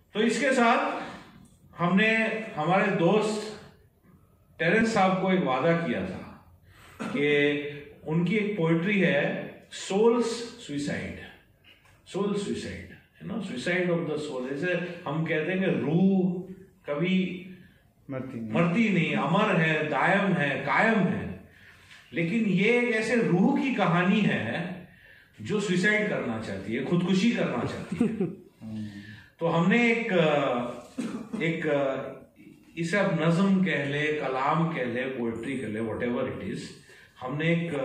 तो इसके साथ हमने हमारे दोस्त टेरेंस साहब को एक वादा किया था कि उनकी एक पोइट्री है soul suicide, suicide of the soul. जैसे हम कहते हैं कि रूह कभी मरती नहीं, अमर है, दायम है, कायम है। लेकिन ये एक ऐसे रूह की कहानी है जो सुसाइड करना चाहती है, खुदकुशी करना चाहती है। तो हमने एक इसे आप नज्म कह ले, कलाम कह ले, पोएट्री कह ले, व्हाटएवर इट इज, हमने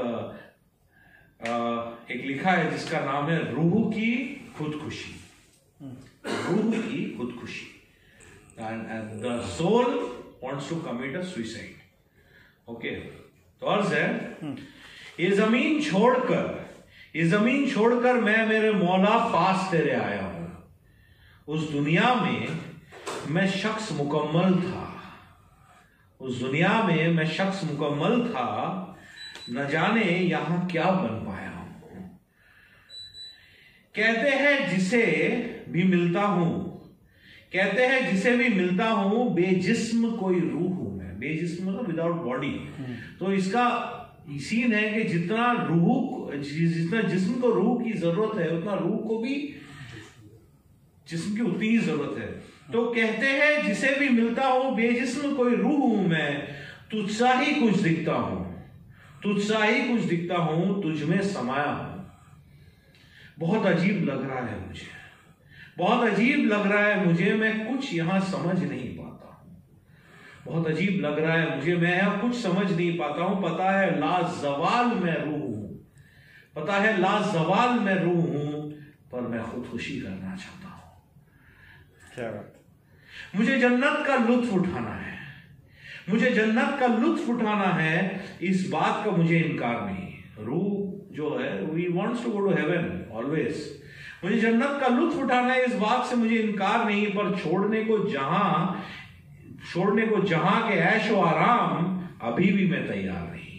एक लिखा है जिसका नाम है रूह की खुदकुशी। रूह की खुदकुशी, and the soul wants to commit a suicide. Okay, तो अर्ज है, ये जमीन छोड़कर मैं मेरे मौला पास तेरे आया हूं। उस दुनिया में मैं शख्स मुकम्मल था, उस दुनिया में मैं शख्स मुकम्मल था, न जाने यहां क्या बन पाया हूं। कहते हैं जिसे भी मिलता हूं, कहते हैं जिसे भी मिलता हूं, बेजिस्म कोई रूह हूं मैं। बेजिस्म मतलब विदाउट बॉडी। तो इसका सीन है कि जितना जिस्म को रूह की जरूरत है, उतना रूह को भी जिस्म की उतनी ही जरूरत है। तो कहते हैं जिसे भी मिलता हूं, बेजिस्म कोई रूह हूं मैं, तुझसा ही कुछ दिखता हूं, तुझसा ही कुछ दिखता हूं, तुझ में समाया हूं। बहुत अजीब लग रहा है मुझे, बहुत अजीब लग रहा है मुझे, मैं कुछ यहां समझ नहीं पाता हूं। बहुत अजीब लग रहा है मुझे, मैं यहां कुछ समझ नहीं पाता हूं। पता है लाजवाल मैं रूह हूं, पता है लाजवाल मैं रूह हूं, पर मैं खुदकुशी करना चाहता हूं। क्या बात। मुझे जन्नत का लुत्फ उठाना है, मुझे जन्नत का लुत्फ उठाना है, इस बात का मुझे इनकार नहीं। रूह जो है, we wants to go to heaven always. मुझे जन्नत का लुत्फ उठाना है, इस बात से मुझे इनकार नहीं, पर छोड़ने को जहां के ऐश व आराम अभी भी मैं तैयार नहीं।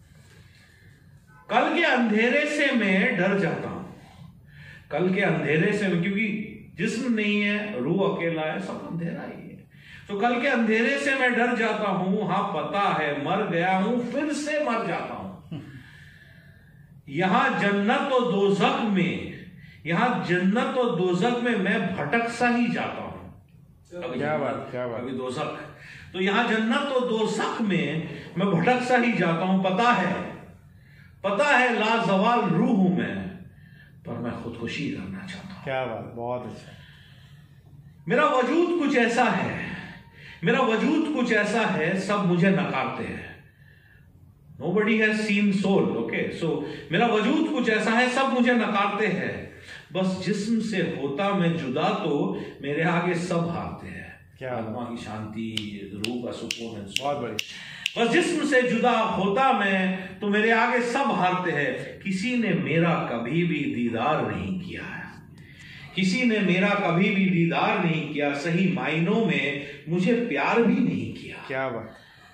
कल के अंधेरे से मैं डर जाता हूं, कल के अंधेरे से, क्योंकि जिस्म नहीं है, रूह अकेला है, सब अंधेरा ही है। तो कल के अंधेरे से मैं डर जाता हूं। हां पता है मर गया हूं, फिर से मर जाता हूं। यहां जन्नत और दोज़ख में, यहां जन्नत और दोज़ख में मैं भटक सा ही जाता हूं। क्या बात, क्या बात। अभी दोज़ख, तो यहां जन्नत और दोज़ख में मैं भटक सा ही जाता हूं। पता है लाजवाल रूह हूं मैं, पर मैं खुदकुशी करना चाहता हूं। क्या बात, बहुत अच्छा। मेरा वजूद कुछ ऐसा है, मेरा वजूद कुछ ऐसा है, सब मुझे नकारते हैं। Nobody has seen soul, okay? So मेरा वजूद कुछ ऐसा है, सब मुझे नकारते हैं। बस जिस्म से होता मैं जुदा तो मेरे आगे सब हारते हैं। क्या आत्मा की शांति, रूह का सुकून है, बहुत बढ़िया। बस जिस्म से जुदा होता मैं तो मेरे आगे सब हारते हैं। किसी ने मेरा कभी भी दीदार नहीं किया है, किसी ने मेरा कभी भी दीदार नहीं किया, सही मायनों में मुझे प्यार भी नहीं किया। क्या बात।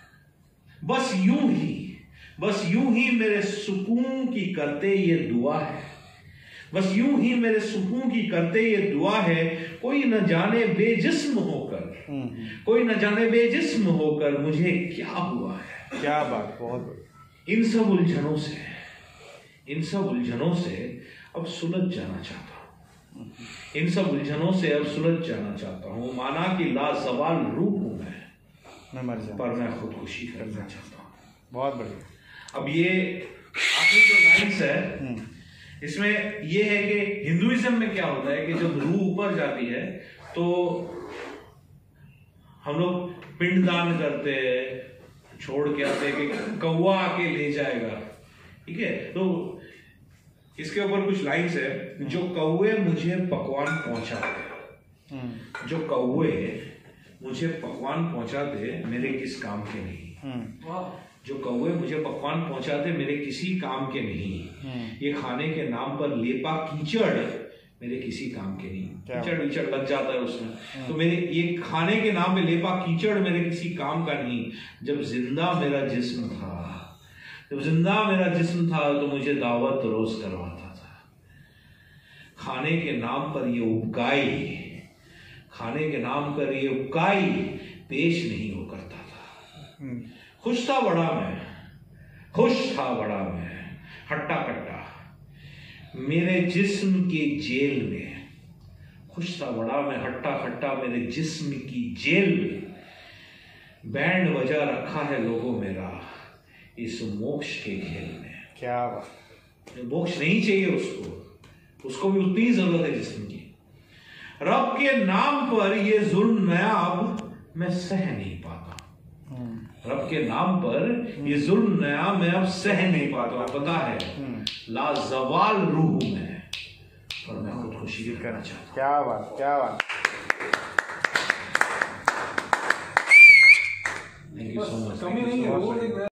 बस यूं ही मेरे सुकून की करते ये दुआ है, बस यूं ही मेरे सुकून की करते ये दुआ है। कोई न जाने बेजिस्म होकर, कोई न जाने बेजिस्म होकर मुझे क्या हुआ है। क्या बात, बहुत बढ़िया। इन सब उलझनों से अब सुलझ जाना चाहता हूं, इन सब उलझनों से अब सुलझ जाना चाहता हूं। माना कि लाजवाल रूह हूं मैं मर जाऊं, पर मैं खुदकुशी करना चाहता हूं। बहुत बढ़िया। अब ये आखिरी जो लाइन्स है, इसमें ये है कि हिंदुइज्म में क्या होता है कि जब रूह ऊपर जाती है तो हम लोग पिंडदान करते हैं, छोड़ के आते हैं कि कौवा आके ले जाएगा, ठीक है। तो इसके ऊपर कुछ लाइन्स है, जो कौवे मुझे पकवान पहुंचाते, जो कौवे मुझे पकवान पहुंचाते मेरे किस काम के नहीं, जो कौवे मुझे पकवान पहुंचाते मेरे किसी काम के नहीं। ये खाने के नाम पर लेपा कीचड़ मेरे किसी काम के नहीं। कीचड़ वीचड़ लग जाता है उसमें, तो मेरे ये खाने के नाम पे लेपा कीचड़ मेरे किसी काम का नहीं। जब जिंदा मेरा जिस्म था, जब जिंदा मेरा जिस्म था तो मुझे दावत रोज करवाता था। खाने के नाम पर ये उपगाई, खाने के नाम पर ये उकाई पेश नहीं हो करता था। खुश था बड़ा मैं, खुश था बड़ा मैं, हट्टा कट्टा मेरे जिस्म के जेल में। खुश था बड़ा मैं, हट्टा खट्टा मेरे जिस्म की जेल में। बैंड बजा रखा है लोगों मेरा इस मोक्ष के खेल में। क्या बात। मोक्ष नहीं चाहिए उसको भी उतनी जरूरत है जिस्म की। रब के नाम पर ये जुल्म नया अब मैं सह नहीं पाता। रब के नाम पर ये जुल्म नया मैं अब सह नहीं पाता। पता है लाजवाल रूह में, और मैं खुदकुशी करना चाहता हूं। क्या बात, क्या बात। Thank you so much.